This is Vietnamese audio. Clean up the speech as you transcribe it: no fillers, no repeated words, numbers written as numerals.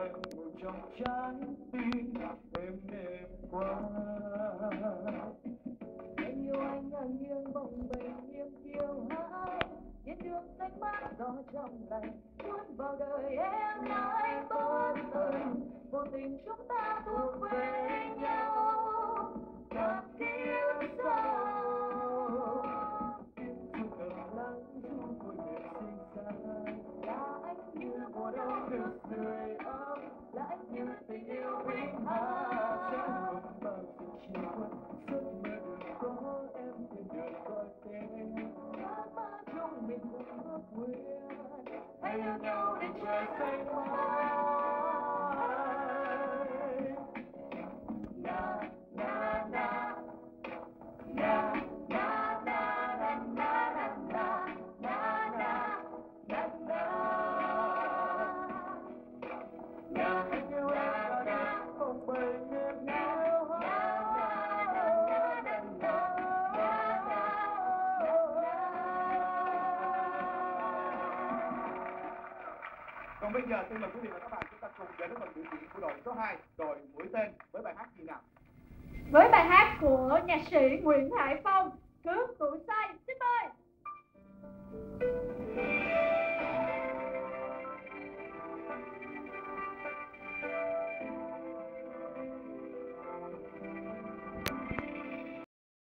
anh ngủ trong trái tim êm đềm quá. Em yêu anh nghiêng bồng bềnh niềm kiêu hãnh, thiên đường xanh mát gió trong lành cuốn vào đời em nói bất tận, vô tình chúng ta thuộc về nhau ngàn kiếp sau. Chu cầm lắng chu vui vẻ xinh xắn, Là anh như mùa đông được sưởi ấm, là anh như tình yêu sẽ vĩnh hằng. không bao giờ chia khuất. Giấc mơ được có em trên đời gọi tên, Ước mơ chung mình cùng ước nguyện, hãy yêu nhau đến trời xanh mãi. na na na na na na na na na na na na na. Anh yêu em và em bồng bềnh em yêu. Còn bây giờ xin mời quý vị và các bạn chúng ta cùng đến với phần biểu diễn của đội số 2, đội Mũi Tên với bài hát gì nào? Với bài hát của nhạc sĩ Nguyễn Hải Phong, Cướp Tuổi